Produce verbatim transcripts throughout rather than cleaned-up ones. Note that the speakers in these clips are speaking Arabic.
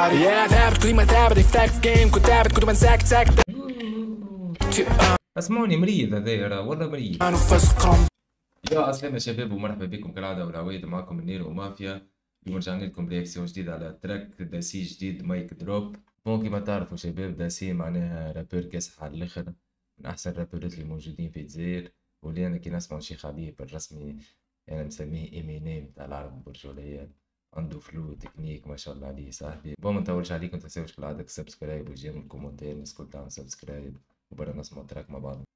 داري. يا ثابت كل ما ثابت يفتك جيم كنت ثابت كنت بنساك ساكت. اسمعوني مريض هذايا والله مريض. انا فسقهم. يا اسلام يا شباب ومرحبا بكم كالعاده والعوايد معكم النير ومافيا. اليوم رجعنا لكم برياكسيون جديد على تراك داسي جديد مايك دروب. بون كيما تعرفوا شباب داسي معناها رابور كاسح على الاخر، من احسن الرابورات اللي موجودين في الجزائر، واللي انا كي نسمع شيخ عليه بالرسمي انا مسميه امينيم تاع العرب برجولية. عنده فلو تكنيك ما شاء الله عليه صاحبي. بون ما نطولش عليكم، متنساوش كالعاده سبسكرايب وجيم الكومنتات، الناس الكل تعمل سبسكرايب وبرا نسمع تراك مع بعض.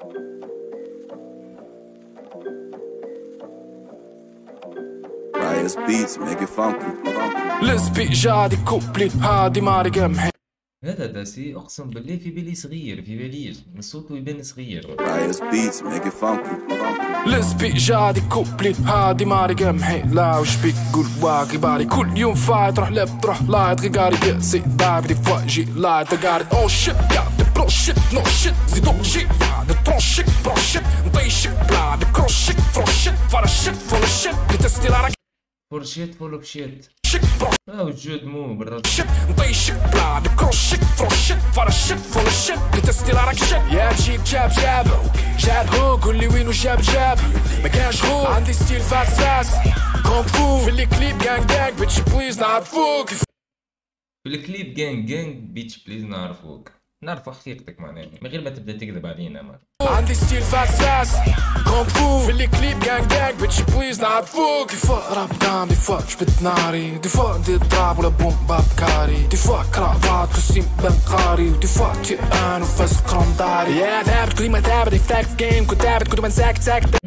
Riot's beats make it funky. لسبي جادي كوبلي هادي ماري قمحي. هذا داسي اقسم بالله في بالي صغير، في باليش من صوته يبان صغير. Riot's beats make it funky. لسبي جادي كوبلي هادي ماري قمحي. لا وش بيك قول واقي باري كل يوم فايت روح لب تروح لايت غيقاري بيسي دابري فاجي لايت غاري. او شيت يا دي برو شيت نو شيت زيدو شيت يا دي ترو شيت برو شيت نطي شيت لا دي كروش شيت فرو شيت فرا شيت فول شيت بتستي لا فور شيت فول بشيت شيت برو او جود مو بالرد شيت نطي شيت لا دي كروش شيت فرو شيت فرا شيت فول شيت بتستي لا شيت. يا جيب جاب جاب جاب هو قول لي وينو جاب جاب ما كانش هو عندي ستيل فاس فاس كونغ فو في الكليب جانج جانج بيتش بليز نعرفوك. في الكليب جانج جانج بيتش بليز نعرفوك، نعرفوا حقيقتك معناها من غير ما تبدا تكذب علينا. ما عندي ستيل فاس فاس كونغ فو في الكليب جانج جانج بيتش بليز نعرفوك. دي فوا راب دام دي فوا جبت ناري، دي فوا ندير ضراب ولا بوم بابكاري، دي فوا كرافات كوستيم بنقاري، ودي فوا تيان وفاسق رمضاري. يا ثابت كل ما ثابت يفتك جيم كنت ثابت كنت بنساك ساكت.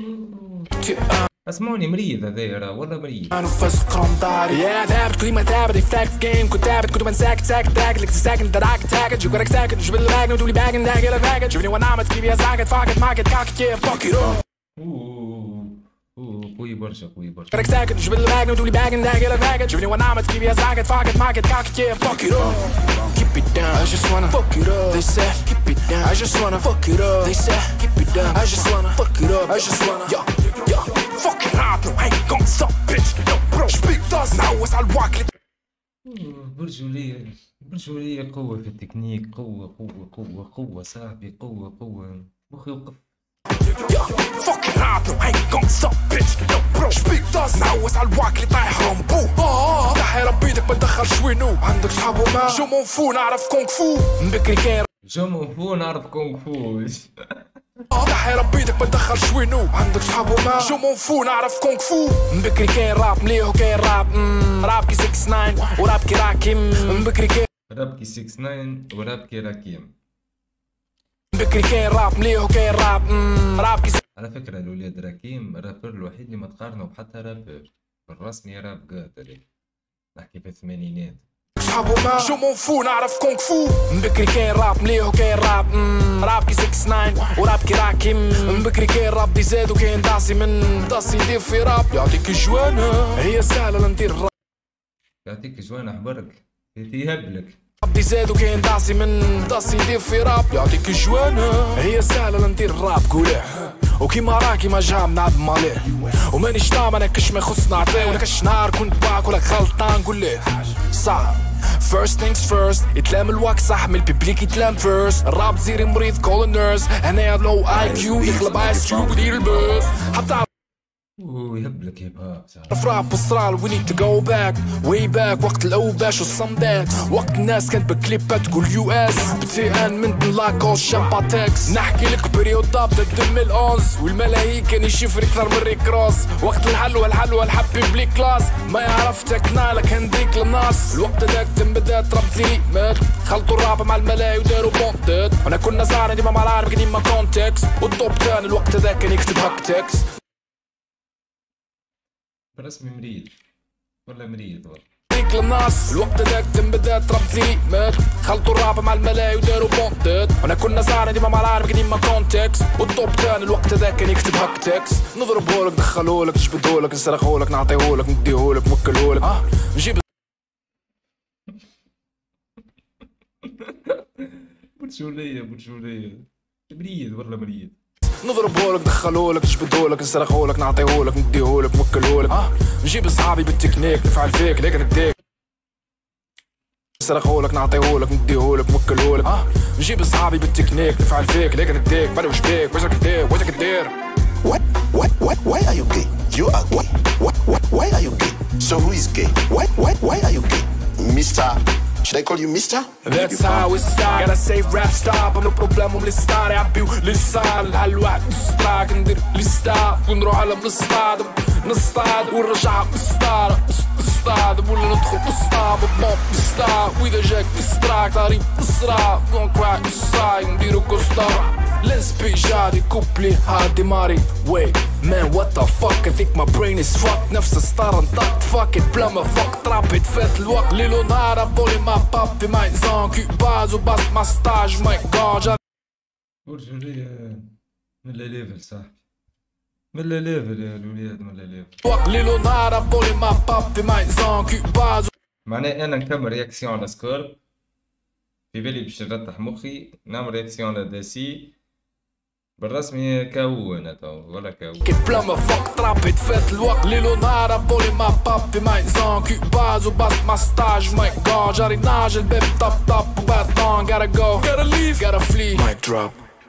اسمعوني مريض هذايا والله مريض. انا فاسق رمضاري. يا ثابت كل ما ثابت يفتك جيم كنت ثابت كنت بنساك ساكت تاكل لك ساكن دراك تاكل جيب لك ساكت جيب لي باكن وتقولي باكن داكل لك باكن شوفني وانا عم تجيب يا ساكت فاكت ماكت كاكت يا فاك يو. اوه اوه قوي برشا قوي برشا. لك ساكت جيب لي باكن وتقولي باكن داكل لك باكن شوفني وانا عم تجيب يا ساكت فاكت ماكت كاكت يا فاك يو. Keep it down, I just wanna fuck it up. They say keep it down, I just wanna fuck it up. They say keep it down, I just wanna fuck it up. I just wanna yo yo fuck it up. No, I ain't gon' stop bitch. Yo bro, speak to us now. واسع الواكلة. برجولية برجولية قوة في التكنيك، قوة قوة قوة قوة صاحبي، قوة قوة مخي وقف. Yo fuck it up. No, I ain't gon' stop bitch. Yo bro, speak to us now. واسع الواكلة طايح رامبو. آه تحيا ربي ايدك بندخل شوينو. عندك صحاب وما جو مون فو نعرف كونغ فو. بكري كان جو مون فو نعرف كونغ فو. تحيا ربي ايدك بندخل شوينو. عندك صحاب وما جو مون فو نعرف كونغ فو. بكري كان راب مليح وكان راب راب كي ستة تسعة وراب كي راكيم. بكري كان راب كي ستة تسعة وراب كي راكيم. بكري كان راب مليح وكان راب راب كي. على فكرة الولاد راكيم الرابر الوحيد اللي ما تقارنه بحتى رابر بالرسمي راب قاتل، نحكي في الثمانينات. صحابو ما جو مون فو نعرف كونغ فو. بكري كان راب مليح وكان راب راب كي ستة تسعة وراب كي راكيم. بكري كان راب دي زاد وكان داسي من داسي يدير في راب يعطيك جوانة. هي سهلة ندير الراب يعطيك جوانة حبرك يهبلك. ربي زاد وكان داسي من داسي يدير في راب يعطيك جوانة. هي سهلة ندير الراب قوليه وكيما راكي ما جام نعد ماليه ومانيش طام انا كش ما يخص نعطيه. ولا كش نهار كنت باك ولا غلطان قوليه صعب. First things first يتلام الوقت صح من الببليك يتلام first. الراب زيري مريض كول نيرس هنايا لو اي كيو يغلب اي اس كيو ودير البوس حتى اوه يهبلك هيب هاب في راب بصرال we need to go back way back. وقت الاوباش والصمدات وقت الناس كانت بكليبات تقول يو اس بتي ان من لاكو شامباتكس. نحكي لك بريوداب ألفين وحداشر والملاهي كان يشوف اكثر من ريكروس. وقت الحلوة الحلوة الحبي بلي كلاس ما يعرفتك نايلك هنديك للناس. الوقت هذاك تم بدات راب زيري مات خلطوا الراب مع الملاهي وداروا بونتات. وانا كنا زعرا ديما مع العرب قديما كونتكس. والطوب تاني الوقت هذاك كان يكتب هاكتكس. برسمي مريض ولا مريض والله هنديك للناس. الوقت هذاك تم بدات راب زيري مات خلطوا الراب مع الملاهي وداروا بونتات. وانا كنا زعرا ديما مع العرب قديما كونتكس. والطوب تاني الوقت هذاك كان يكتب هاكتكس. نضربهولك ندخلهولك نجبدهولك نسرقهولك نعطيهولك نديهولك نوكلهولك اه نجيب برجولية برجولية مريض والله مريض. نضربهولك ندخلهولك نجبدهولك نسرقهولك نعطيهولك نديهولك نوكلهولك اه نجيب صحابي بالتكنيك نفعل فيك لكن نديك. نسرقهولك نعطيهولك نديهولك نوكلهولك اه نجيب صحابي بالتكنيك نفعل فيك ليك نديك بالي وش بيك واش راك دير واش راك دير. What? What? What? Why are you gay? You are gay. What? What? Why are you gay? So who is gay? Why? Why? Why are you gay? Mister. Should I call you Mister? That's how it starts. Gotta say rap stop. I'm no problem ومن الستار يعبيو للصال هالواحد نستراك ندير لي ستار ونروح على بالستاد نصطاد ونرجع بالستار نصطاد ولا ندخل بالستار بوم بالستار وإذا جاك بالستراك طريق بالصرا دون كراك بالصاي نديرو كوستار. Let's be جادي كوبلي هادي ماري. Wait man what the fuck I think my brain is fucked. نفس الستار انطقت fuck it بلا ما فوق ترابيت فات الوقت ليلو نهار بولي ما باب في ماي زون كوباز وباس ما ستاج ماي جون. برجولية من لا ليفل صاحبي من لا ليفل يا الوليد من لا ليفل وقت ليلو نهار بولي ما باب في ماي زون كوباز. معناه انا نكمل رياكسيون على سكور في بالي باش نرتح مخي نعمل رياكسيون على داسي بالرسمي كاو انا تو ولا كاو بلا ما فوق ترابيت فات الوقت ليلو نهار بولي ما باب في ماي زون كوباز وباس ما ستاج ماي جون جاري ناجي البيب طب طب وباتون gotta go gotta leave gotta flee mic drop.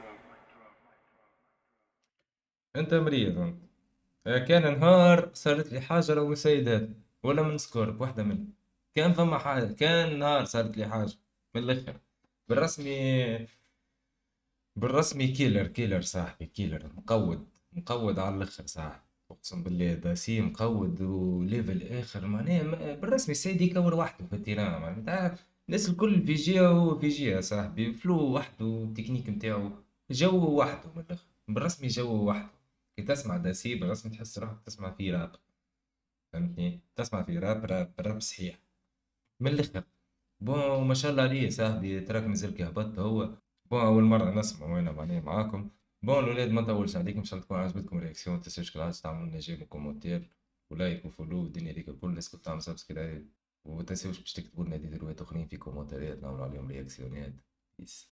انت مريض انت. كان نهار صارت لي حاجه لو سيدات ولا من سكورب واحده منهم كان فما حاجه كان نهار صارت لي حاجه من الاخر بالرسمي بالرسمي كيلر كيلر صاحبي كيلر مقود مقود على الاخر صاحبي اقسم بالله داسي مقود وليفل اخر معناه بالرسمي السيد يكور وحده في التيران معناتها الناس الكل في جهه وهو في جهه صاحبي فلو وحده التكنيك نتاعو جو وحده من الاخر بالرسمي جو وحده. كي تسمع داسي بالرسمي تحس روحك تسمع فيه راب فهمتني تسمع فيه راب راب راب صحيح من الاخر. بون ما شاء الله عليه صاحبي تراك مازال كي هبط هو بون اول مره نسمع وانا معناها معاكم. بون الولاد ما نطولش عليكم ان شاء الله تكون عجبتكم الرياكسيون متنساوش كالعادة تعملوا لنا جيم وكومنتير ولايك وفولو والدنيا هذيك الكل الناس كل تعمل سبسكرايب ومتنساوش باش تكتبوا لنا دي روايات اخرين في كومنتيرات نعملوا عليهم رياكسيونات. بيس.